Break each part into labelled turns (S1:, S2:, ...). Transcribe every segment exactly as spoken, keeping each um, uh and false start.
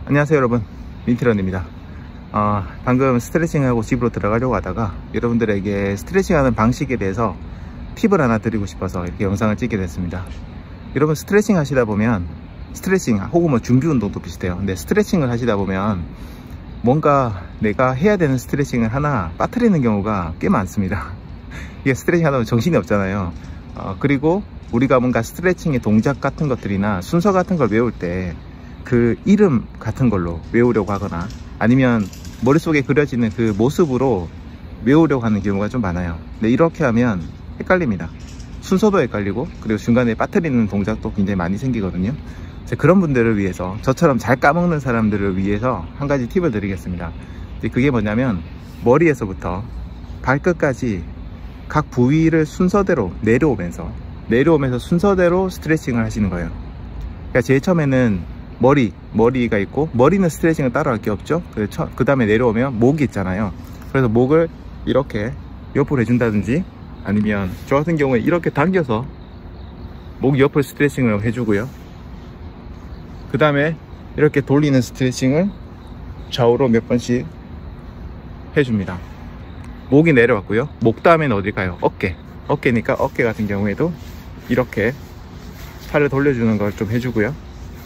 S1: 안녕하세요 여러분, 민트런입니다. 어, 방금 스트레칭하고 집으로 들어가려고 하다가 여러분들에게 스트레칭하는 방식에 대해서 팁을 하나 드리고 싶어서 이렇게 영상을 찍게 됐습니다. 여러분, 스트레칭 하시다 보면 스트레칭 혹은 뭐 준비 운동도 비슷해요. 근데 스트레칭을 하시다 보면 뭔가 내가 해야 되는 스트레칭을 하나 빠뜨리는 경우가 꽤 많습니다. 이게 스트레칭 하다 보면 정신이 없잖아요. 어, 그리고 우리가 뭔가 스트레칭의 동작 같은 것들이나 순서 같은 걸 외울 때 그 이름 같은 걸로 외우려고 하거나 아니면 머릿속에 그려지는 그 모습으로 외우려고 하는 경우가 좀 많아요. 근데 이렇게 하면 헷갈립니다. 순서도 헷갈리고 그리고 중간에 빠뜨리는 동작도 굉장히 많이 생기거든요. 그런 분들을 위해서, 저처럼 잘 까먹는 사람들을 위해서 한 가지 팁을 드리겠습니다. 그게 뭐냐면 머리에서부터 발끝까지 각 부위를 순서대로 내려오면서 내려오면서 순서대로 스트레칭을 하시는 거예요. 그러니까 제일 처음에는 머리, 머리가 있고 머리는 스트레칭을 따라갈 게 없죠. 그 다음에 내려오면 목이 있잖아요. 그래서 목을 이렇게 옆으로 해준다든지 아니면 저 같은 경우에 이렇게 당겨서 목 옆을 스트레칭을 해주고요. 그 다음에 이렇게 돌리는 스트레칭을 좌우로 몇 번씩 해줍니다. 목이 내려왔고요. 목 다음에는 어딜까요? 어깨. 어깨니까 어깨 같은 경우에도 이렇게 팔을 돌려주는 걸 좀 해주고요.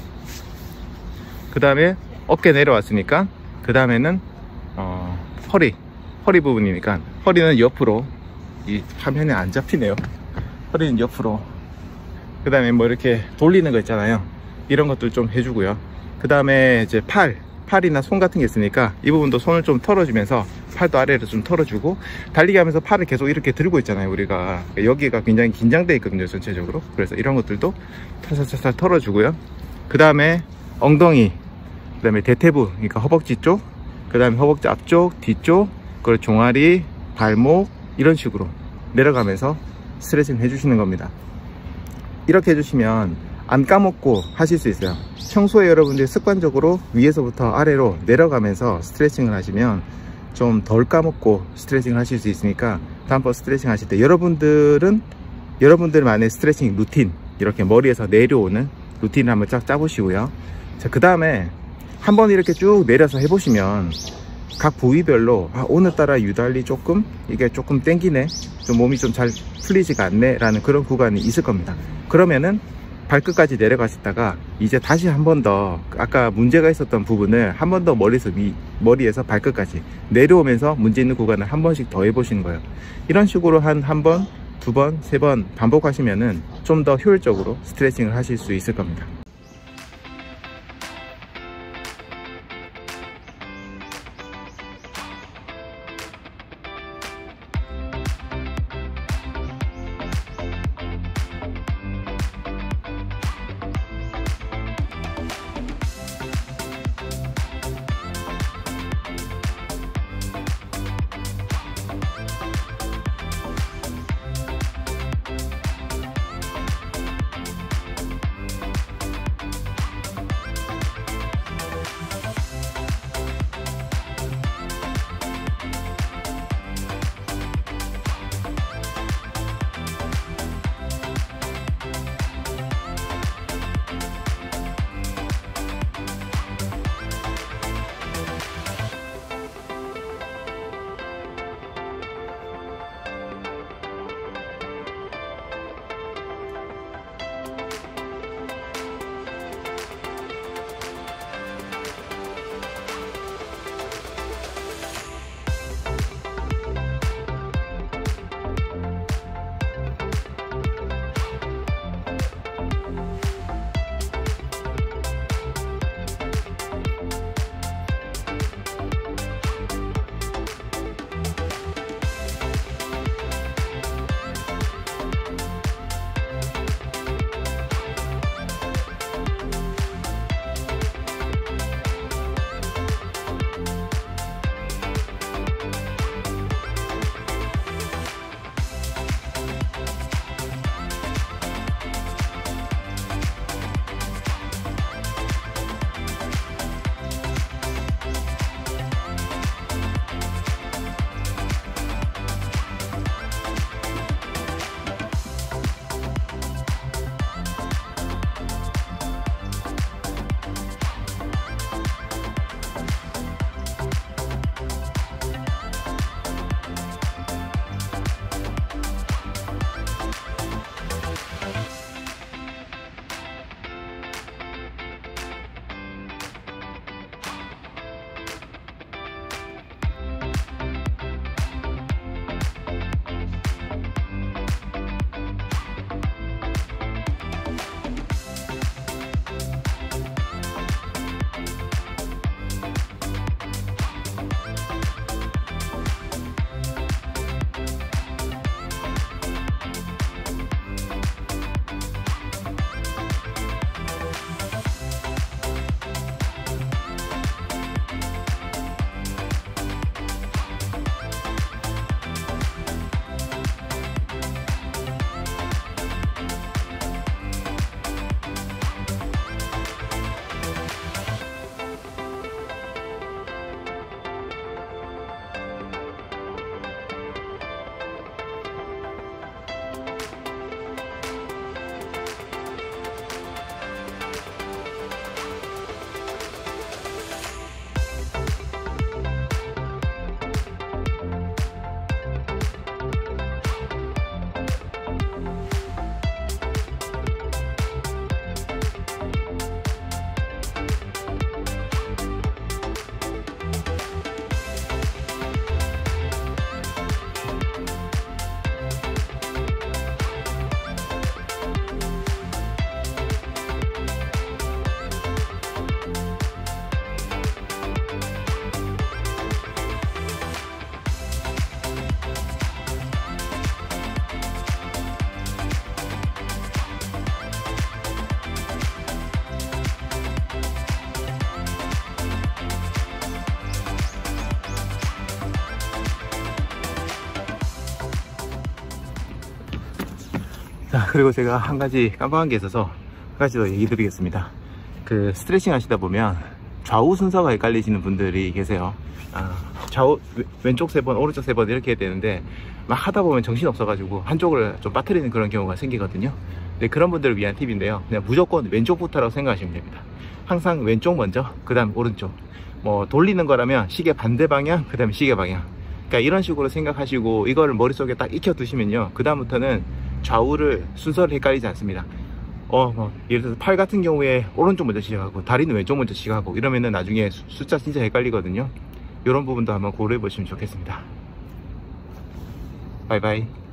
S1: 그 다음에 어깨 내려왔으니까 그 다음에는 어, 허리 허리 부분이니까 허리는 옆으로, 이 화면에 안 잡히네요. 허리는 옆으로, 그 다음에 뭐 이렇게 돌리는 거 있잖아요. 이런 것들 좀 해주고요. 그 다음에 이제 팔 팔이나 손 같은 게 있으니까 이 부분도 손을 좀 털어주면서 팔도 아래로 좀 털어주고, 달리기 하면서 팔을 계속 이렇게 들고 있잖아요. 우리가 여기가 굉장히 긴장되어 있거든요, 전체적으로. 그래서 이런 것들도 살살살살 털어주고요. 그 다음에 엉덩이, 그 다음에 대퇴부, 그러니까 허벅지 쪽, 그 다음에 허벅지 앞쪽, 뒤쪽, 그리고 종아리, 발목, 이런 식으로 내려가면서 스트레칭 해주시는 겁니다. 이렇게 해주시면 안 까먹고 하실 수 있어요. 평소에 여러분들이 습관적으로 위에서부터 아래로 내려가면서 스트레칭을 하시면 좀 덜 까먹고 스트레칭을 하실 수 있으니까 다음번 스트레칭 하실 때 여러분들은 여러분들만의 스트레칭 루틴, 이렇게 머리에서 내려오는 루틴을 한번 쫙 짜보시고요. 자, 그 다음에 한번 이렇게 쭉 내려서 해보시면 각 부위별로 아, 오늘따라 유달리 조금 이게 조금 땡기네, 좀 몸이 좀 잘 풀리지가 않네 라는 그런 구간이 있을 겁니다. 그러면은 발끝까지 내려가시다가 이제 다시 한 번 더 아까 문제가 있었던 부분을 한 번 더 머리에서 위, 머리에서 발끝까지 내려오면서 문제 있는 구간을 한 번씩 더 해보시는 거예요. 이런 식으로 한 한 번, 두 번, 세 번 반복하시면은 좀 더 효율적으로 스트레칭을 하실 수 있을 겁니다. 자, 그리고 제가 한 가지 깜빡한 게 있어서 한 가지 더 얘기 드리겠습니다. 그 스트레칭 하시다 보면 좌우 순서가 헷갈리시는 분들이 계세요. 아, 좌우 왼쪽 세 번 오른쪽 세 번 이렇게 해야 되는데 막 하다 보면 정신 없어가지고 한쪽을 좀 빠뜨리는 그런 경우가 생기거든요. 네, 그런 분들을 위한 팁인데요, 그냥 무조건 왼쪽부터라고 생각하시면 됩니다. 항상 왼쪽 먼저, 그 다음 오른쪽. 뭐 돌리는 거라면 시계 반대 방향, 그 다음에 시계 방향. 그러니까 이런 식으로 생각하시고 이거를 머릿속에 딱 익혀 두시면요, 그 다음부터는 좌우를 순서를 헷갈리지 않습니다. 어, 뭐 예를 들어서 팔 같은 경우에 오른쪽 먼저 시작하고 다리는 왼쪽 먼저 시작하고 이러면은 나중에 수, 숫자 진짜 헷갈리거든요. 이런 부분도 한번 고려해 보시면 좋겠습니다. 바이바이.